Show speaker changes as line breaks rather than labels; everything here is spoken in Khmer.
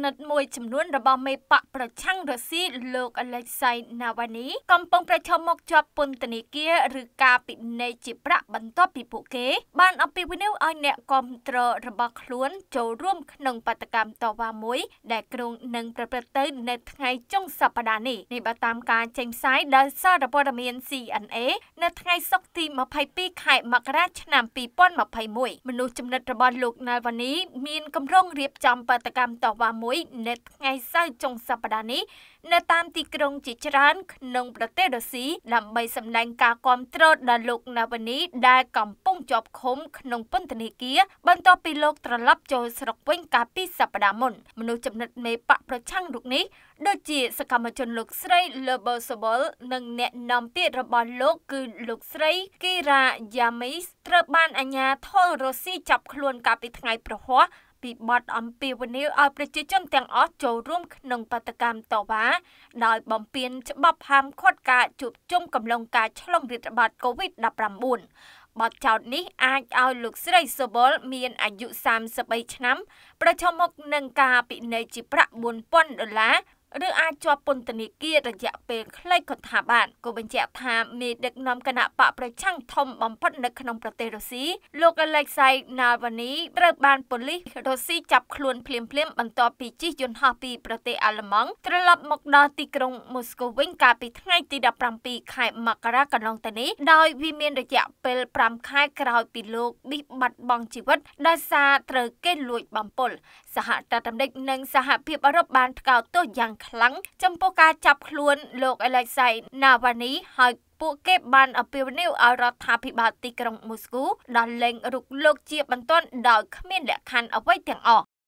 ចំណិតមួយចំនួនរបស់មេបកប្រឆាំងរុស្ស៊ីលោក Alexei Navalny កំពុងប្រឈមមុខជាប់ពន្ធនាគារឬការពិន័យជាប្រាក់បន្ទាប់ពីពួកគេបានអំពាវនាវឲ្យអ្នកគាំទ្ររបស់ខ្លួនចូលរួមក្នុងបាតកម្មតវ៉ាមួយដែលគ្រោងនឹងប្រព្រឹត្តទៅនៅថ្ងៃចុងសប្តាហ៍នេះបើតាមការចេញផ្សាយដោយសារព័ត៌មាន CNA នៅថ្ងៃសុក្រទី22ខែមករាឆ្នាំ2021មនុស្សចំណិតរបស់លោក Navalny មានកម្រងរៀបចំបាតកម្មតវ៉ាមួយនៅថ្ងៃសៅរ៍ចុងសប្តាហ៍នេះនៅតាមទីក្រុងជាច្រើនក្នុងប្រទេសរុស្ស៊ីដើម្បីសម្ដែងការគាំទ្រដល់លោក Navalny ដែលកំពុងជាប់ឃុំក្នុងពន្ធនាគារបន្ទាប់ពីលោកត្រឡប់ចូលស្រុកវិញកាលពីសប្តាហ៍មុនមនុស្សចំណិតមេបកប្រឆាំងរូបនេះដូចជាសកម្មជនលោកស្រី Lobosobol និងអ្នកនាំពាក្យរបស់លោកគឺលោកស្រី Kira Yamis ត្រូវបានអាជ្ញាធររុស្ស៊ីចាប់ខ្លួនកាលពីថ្ងៃប្រហ័សពីបទអំពាវនាវឲ្យប្រជាជនទាំងអស់ចូលរួមក្នុងបាតកម្មតវ៉ាដោយបំពានច្បាប់ហាមឃាត់ការជួបជុំកំឡុងការឆ្លងរាតត្បាត COVID-19 បទចោទនេះអាចឲ្យលោកស្រី Sobol មានអាយុ33ឆ្នាំប្រឈមមុខនឹងការពិន័យជាប្រាក់$4,000ឬអាចជាប់ពន្ធនាគាររយៈពេលខ្លីក៏ថាបានក៏បញ្ជាក់ថាមេដឹកនាំគណៈបកប្រឆាំងធំបំផុតនៅក្នុងប្រទេសរុស្ស៊ីលោក Alexei Navalny ត្រូវបានប៉ូលីសរុស្ស៊ីចាប់ខ្លួនភ្លាមៗបន្ទាប់ពីជិះយន្តហោះពីប្រទេសអាល្លឺម៉ង់ត្រឡប់មកដល់ទីក្រុងមូស្គូវិញកាលពីថ្ងៃទី17ខែមករាកន្លងទៅនេះដោយវាមានរយៈពេល5ខែក្រោយពីលោកនេះបាត់បង់ជីវិតដោយសារត្រូវគេលួចបំពុលសហរដ្ឋអាមេរិកនិងសហភាពអឺរ៉ុបបានថ្កោលទោសយ៉ាងខ្លាំងចំពោះការចាប់ខ្លួនលោក Alexei Navalny ហើយពួកគេបានអំពាវនាវឲ្យរដ្ឋាភិបាលទីក្រុងមូស្គូដោះលែងរូបលោកជាបន្ទាន់ដោយគ្មានលក្ខខណ្ឌអ្វីទាំងអស់